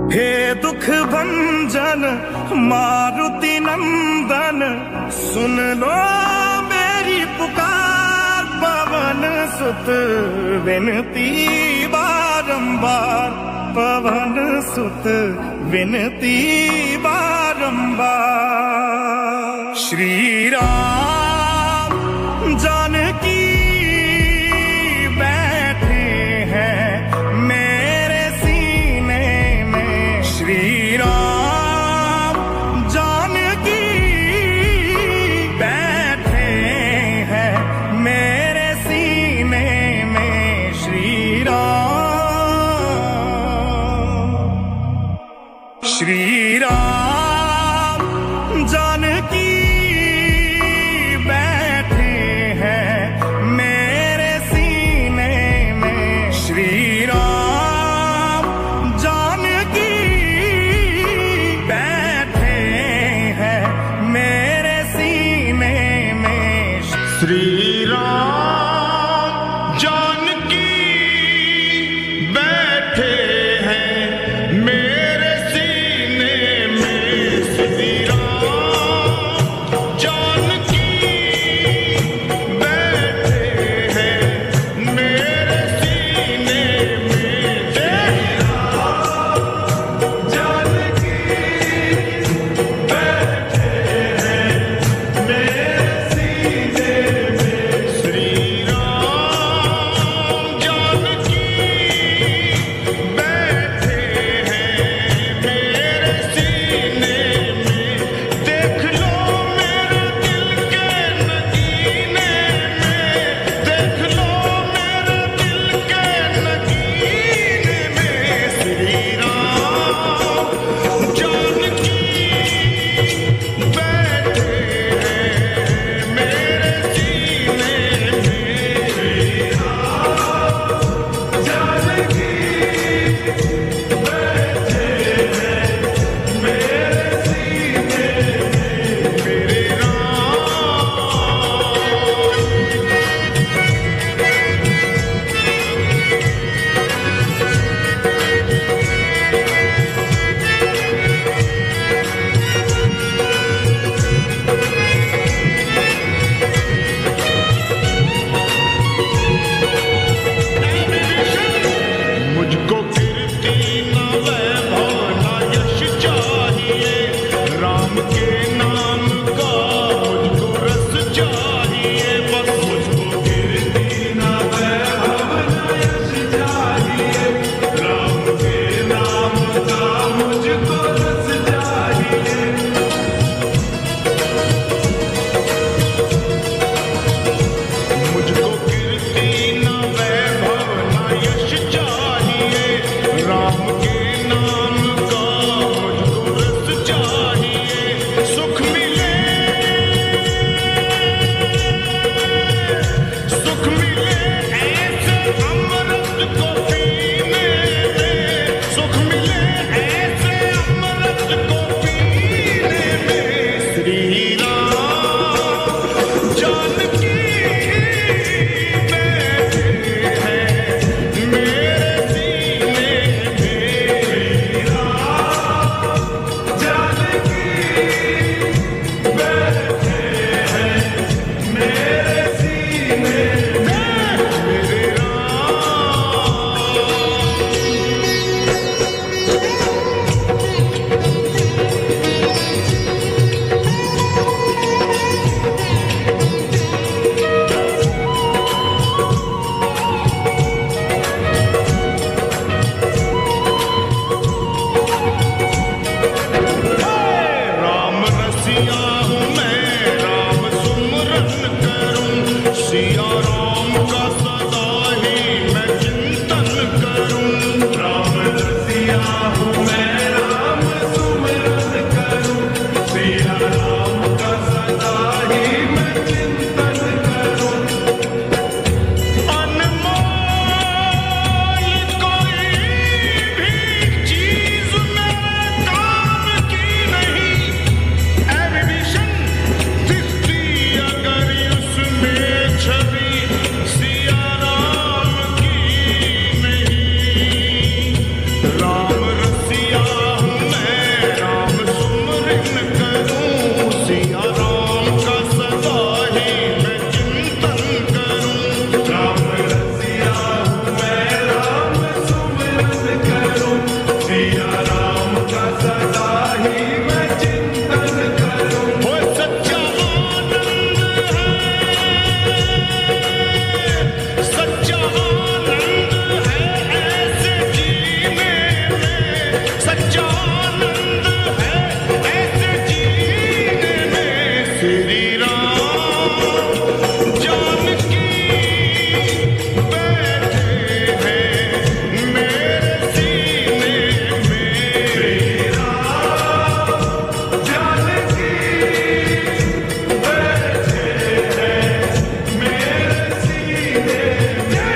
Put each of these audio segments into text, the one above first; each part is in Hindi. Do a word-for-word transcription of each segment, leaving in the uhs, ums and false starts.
हे दुख भंजन मारुति नंदन, सुन लो मेरी पुकार। पवन सुत विनती बारंबार, पवन सुत विनती बारंबार। श्री राम जानकी बैठे हैं मेरे सीने में। श्री राम जानकी बैठे हैं मेरे सीने में। श्री राम श्री राम जानकी बैठे हैं मेरे सीने में। श्री राम जानकी बैठे हैं मेरे सीने में। श्री राम जानकी बैठे हैं मेरे सीने में। श्री राम जानकी बैठे हैं मेरे सीने में। श्री राम जानकी बैठे हैं मेरे सीने में। श्री राम जानकी बैठे हैं मेरे सीने में। देख लो मेरे दिल के नगीने में, देख लो मेरे दिल के नगीने में। श्री राम जानकी बैठे हैं मेरे सीने में। श्री राम जानकी बैठे हैं मेरे सीने में। मेरे मुझको कीर्ति न वैभव न यश चाहिए, राम के नाम का मुझको रस चाहिए। बस मुझको कीर्ति न वैभव न यश चाहिए, राम के नाम का मुझको रस चाहिए। मुझको कीर्ति न वैभव न यश चाहिए, राम के नाम का मुझको रस चाहिए। सुख मिले सुख मिले ऐसे अमृत को पीने में, सुख मिले ऐसे अमृत को पीने में। श्री राम जानकी बैठे हैं मेरे सीने में। श्री राम जानकी बैठे हैं मेरे सीने में। मेरे राम करूं, सिया राम का सदा ही मैं चिंतन करूं। वो सच्चा आनंद है, सच्चा आनंद है ऐसे जीने में, सच्चा आनंद है ऐसे जीने में। श्री राम जानकी बैठे हैं मेरे सीने में, श्री राम जानकी बैठे हैं मेरे सीने में।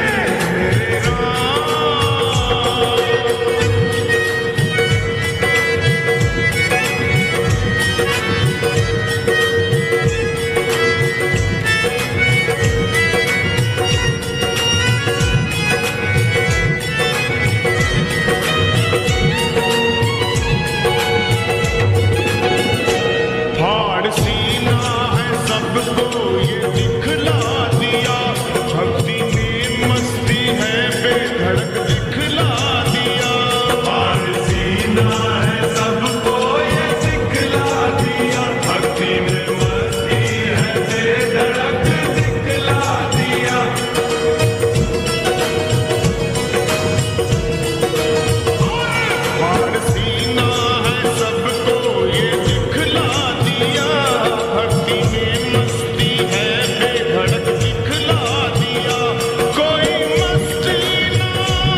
फाड़ सीना है सबको ये दिखला दिया, भक्ति में मस्ती है बेधड़क दिखला दिया। फाड़ सीना है सबको ये दिखला दिया, भक्ति में मस्ती है बेधड़क दिखला दिया। फाड़ सीना है सबको ये दिखला दिया, भक्ति में मस्ती है बेधड़क दिखला दिया। कोई मस्ती ना,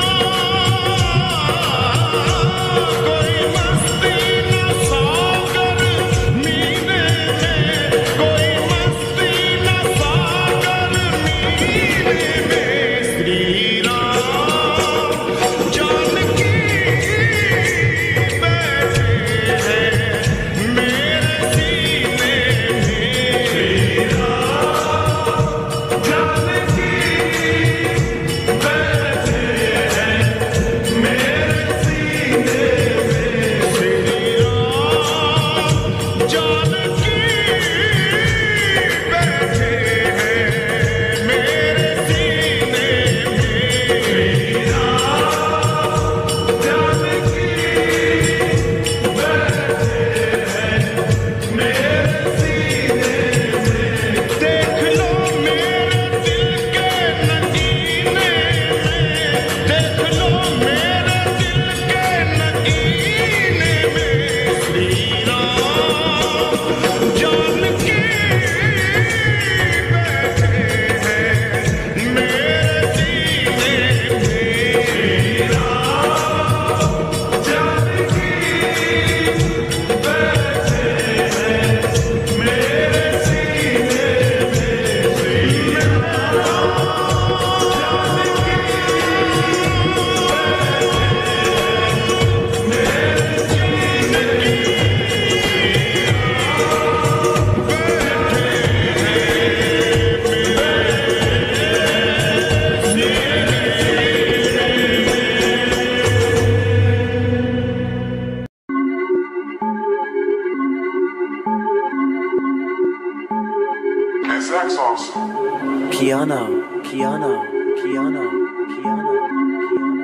कोई मस्ती ना सागर मीने में, कोई मस्ती ना सागर मीने में। श्री राम जानकी बैठे हैं मेरे सीने में, श्री राम जानकी बैठे हैं मेरे सीने में, श्री राम जानकी बैठे हैं मेरे सीने में, श्री राम जानकी बैठे हैं मेरे सीने में। देख लो मेरे दिल के नगीने में, देख लो मेरे दिल के नगीने में, श्री राम जानकी बैठे हैं मेरे सीने में, श्री राम जानकी बैठे हैं मेरे सीने में, Shri That's awesome. Piano, piano, piano, piano, piano.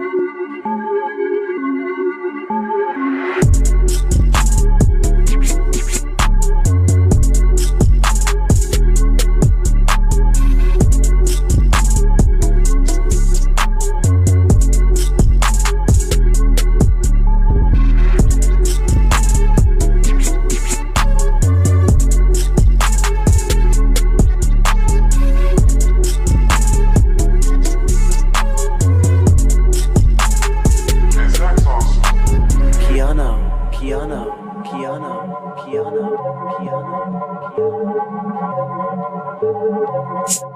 piano, piano, piano.